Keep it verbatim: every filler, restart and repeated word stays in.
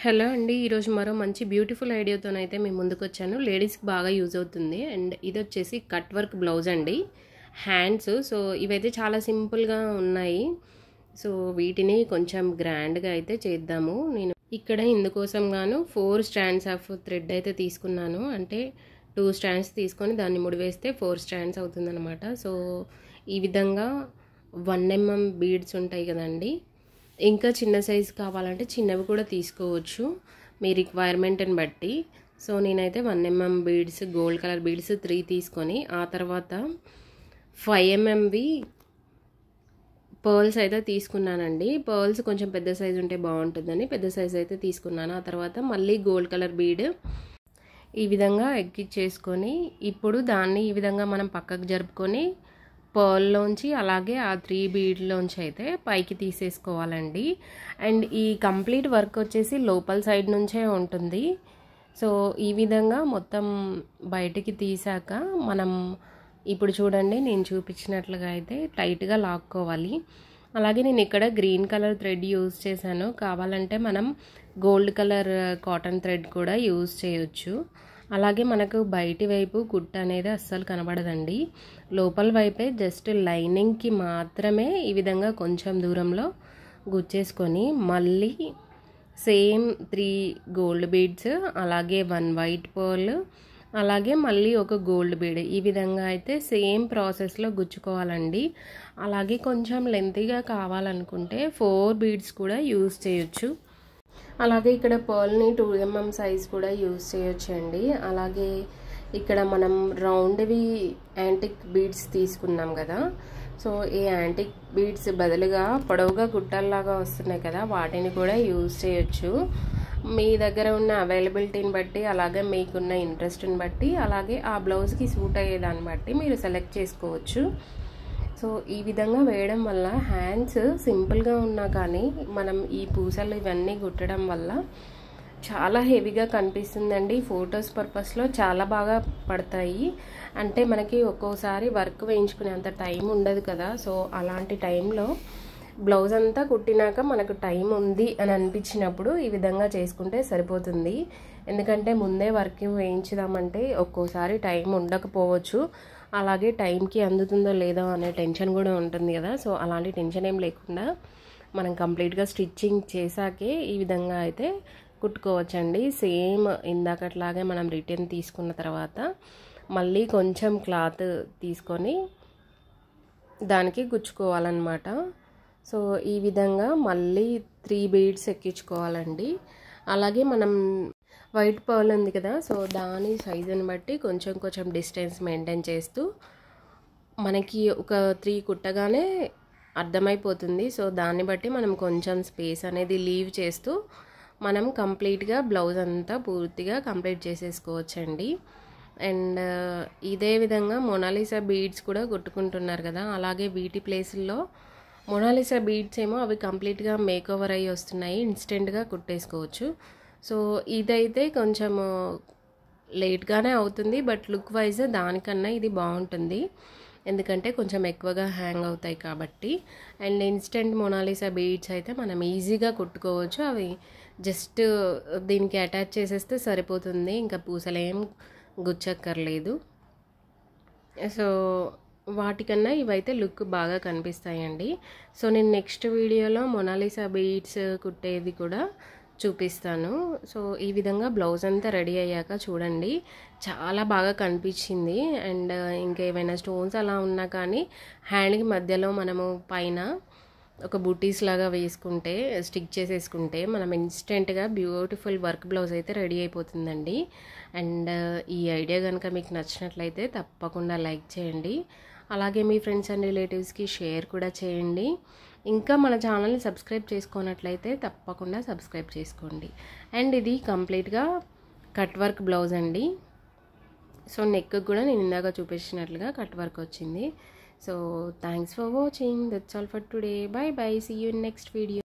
Hello అండి, ఈరోజు మరో మంచి బ్యూటిఫుల్ ఐడియాతోనైతే మేము ముందుకు వచ్చాను. లేడీస్కి బాగా యూజ్ అవుతుంది. అండ్ ఇది వచ్చేసి కట్ వర్క్ బ్లౌజ్ అండి, హ్యాండ్స్. సో ఇవైతే చాలా సింపుల్గా ఉన్నాయి. సో వీటిని కొంచెం గ్రాండ్గా అయితే చేద్దాము. నేను ఇక్కడ ఇందుకోసం గాను ఫోర్ స్ట్రాండ్స్ ఆఫ్ థ్రెడ్ అయితే తీసుకున్నాను. అంటే టూ స్ట్రాండ్స్ తీసుకొని దాన్ని ముడివేస్తే ఫోర్ స్ట్రాండ్స్ అవుతుందన్నమాట. సో ఈ విధంగా వన్ ఎంఎం బీడ్స్ ఉంటాయి కదండి, ఇంకా చిన్న సైజు కావాలంటే చిన్నవి కూడా తీసుకోవచ్చు మీ రిక్వైర్మెంట్ని బట్టి. సో నేనైతే one mm beads, gold colour beads three తీసుకొని ఆ తర్వాత ఫైవ్ ఎంఎంవి పర్ల్స్ అయితే తీసుకున్నానండి. పర్ల్స్ కొంచెం పెద్ద సైజు ఉంటే బాగుంటుందని పెద్ద సైజు అయితే తీసుకున్నాను. ఆ తర్వాత మళ్ళీ గోల్డ్ కలర్ బీడ్ ఈ విధంగా ఎక్కిచ్చేసుకొని ఇప్పుడు దాన్ని ఈ విధంగా మనం పక్కకు జరుపుకొని పర్ల్లోంచి అలాగే ఆ త్రీ బీడ్లోంచి అయితే పైకి తీసేసుకోవాలండి. అండ్ ఈ కంప్లీట్ వర్క్ వచ్చేసి లోపల సైడ్ నుంచే ఉంటుంది. సో ఈ విధంగా మొత్తం బయటికి తీసాక మనం ఇప్పుడు చూడండి నేను చూపించినట్లుగా అయితే టైట్గా లాక్కోవాలి. అలాగే నేను ఇక్కడ గ్రీన్ కలర్ థ్రెడ్ యూజ్ చేశాను. కావాలంటే మనం గోల్డ్ కలర్ కాటన్ థ్రెడ్ కూడా యూజ్ చేయొచ్చు. అలాగే మనకు బయటి వైపు కుట్ట అనేది అస్సలు కనబడదండి. లోపల వైపే జస్ట్ లైనింగ్కి మాత్రమే ఈ విధంగా కొంచెం దూరంలో గుచ్చేసుకొని మళ్ళీ సేమ్ త్రీ గోల్డ్ బీడ్స్, అలాగే వన్ వైట్ పర్ల్, అలాగే మళ్ళీ ఒక గోల్డ్ బీడ్ ఈ విధంగా అయితే సేమ్ ప్రాసెస్లో గుచ్చుకోవాలండి. అలాగే కొంచెం లెంతీగా కావాలనుకుంటే ఫోర్ బీడ్స్ కూడా యూజ్ చేయొచ్చు. అలాగే ఇక్కడ పర్ల్ని టూ ఎంఎం సైజ్ కూడా యూజ్ చేయొచ్చండి. అలాగే ఇక్కడ మనం రౌండ్వి యాంటిక్ బీడ్స్ తీసుకున్నాం కదా, సో ఈ యాంటిక్ బీడ్స్ బదులుగా పొడవుగా గుట్టల్లాగా వస్తున్నాయి కదా, వాటిని కూడా యూజ్ చేయొచ్చు. మీ దగ్గర ఉన్న అవైలబిలిటీని బట్టి, అలాగే మీకున్న ఇంట్రెస్ట్ని బట్టి, అలాగే ఆ బ్లౌజ్కి సూట్ అయ్యేదాన్ని బట్టి మీరు సెలెక్ట్ చేసుకోవచ్చు. సో ఈ విధంగా వేయడం వల్ల హ్యాండ్స్ సింపుల్గా ఉన్నా కానీ మనం ఈ పూసలు ఇవన్నీ కుట్టడం వల్ల చాలా హెవీగా కనిపిస్తుందండి. ఫొటోస్ పర్పస్లో చాలా బాగా పడతాయి. అంటే మనకి ఒక్కోసారి వర్క్ వేయించుకునేంత టైం ఉండదు కదా, సో అలాంటి టైంలో బ్లౌజ్ అంతా కుట్టినాక మనకు టైం ఉంది అని అనిపించినప్పుడు ఈ విధంగా చేసుకుంటే సరిపోతుంది. ఎందుకంటే ముందే వర్క్ వేయించుదామంటే ఒక్కోసారి టైం ఉండకపోవచ్చు, అలాగే టైంకి అందుతుందో లేదో అనే టెన్షన్ కూడా ఉంటుంది కదా. సో అలాంటి టెన్షన్ ఏం లేకుండా మనం కంప్లీట్గా స్టిచ్చింగ్ చేశాకే ఈ విధంగా అయితే కుట్టుకోవచ్చండి. సేమ్ ఇందాకట్లాగే మనం రిటర్న్ తీసుకున్న తర్వాత మళ్ళీ కొంచెం క్లాత్ తీసుకొని దానికి గుచ్చుకోవాలన్నమాట. సో ఈ విధంగా మళ్ళీ త్రీ బీడ్స్ ఎక్కించుకోవాలండి. అలాగే మనం వైట్ పర్ల్ ఉంది కదా, సో దాని సైజుని బట్టి కొంచెం కొంచెం డిస్టెన్స్ మెయింటైన్ చేస్తూ మనకి ఒక త్రీ కుట్టగానే అర్థమైపోతుంది. సో దాన్ని బట్టి మనం కొంచెం స్పేస్ అనేది లీవ్ చేస్తూ మనం కంప్లీట్గా బ్లౌజ్ అంతా పూర్తిగా కంప్లీట్ చేసేసుకోవచ్చండి. అండ్ ఇదే విధంగా మొనాలిసా బీడ్స్ కూడా కుట్టుకుంటున్నారు కదా, అలాగే వీటి ప్లేసుల్లో మొనాలిసా బీడ్స్ ఏమో అవి కంప్లీట్గా మేక్ ఓవర్ అయ్యి వస్తున్నాయి, ఇన్స్టెంట్గా కుట్టేసుకోవచ్చు. సో ఇదైతే కొంచెం లేట్గానే అవుతుంది, బట్ లుక్ వైజ్ దానికన్నా ఇది బాగుంటుంది. ఎందుకంటే కొంచెం ఎక్కువగా హ్యాంగ్ అవుతాయి కాబట్టి. అండ్ ఇన్స్టెంట్ మొనాలిసా బీడ్స్ అయితే మనం ఈజీగా కుట్టుకోవచ్చు. అవి జస్ట్ దీనికి అటాచ్ చేసేస్తే సరిపోతుంది, ఇంకా పూసలేం గుచ్చక్కర్లేదు. సో వాటికన్నా ఇవైతే లుక్ బాగా కనిపిస్తాయండి. సో నేను నెక్స్ట్ వీడియోలో మొనాలిసా బీడ్స్ కుట్టేది కూడా చూపిస్తాను. సో ఈ విధంగా బ్లౌజ్ అంతా రెడీ అయ్యాక చూడండి చాలా బాగా కనిపించింది. అండ్ ఇంకేమైనా స్టోన్స్ అలా ఉన్నా కానీ హ్యాండ్కి మధ్యలో మనము పైన ఒక బూటీస్ లాగా వేసుకుంటే, స్టిక్ చేసేసుకుంటే మనం ఇన్స్టెంట్గా బ్యూటిఫుల్ వర్క్ బ్లౌజ్ అయితే రెడీ అయిపోతుందండి. అండ్ ఈ ఐడియా కనుక మీకు నచ్చినట్లయితే తప్పకుండా లైక్ చేయండి. అలాగే మీ ఫ్రెండ్స్ అండ్ రిలేటివ్స్కి షేర్ కూడా చేయండి. ఇంకా మన ఛానల్ని సబ్స్క్రైబ్ చేసుకున్నట్లయితే తప్పకుండా సబ్స్క్రైబ్ చేసుకోండి. అండ్ ఇది కంప్లీట్గా కట్ వర్క్ బ్లౌజ్ అండి. సో నెక్ కూడా నేను ఇందాక చూపించినట్లుగా కట్ వర్క్ వచ్చింది. So thanks for watching. That's all for today. Bye bye. See you in next video.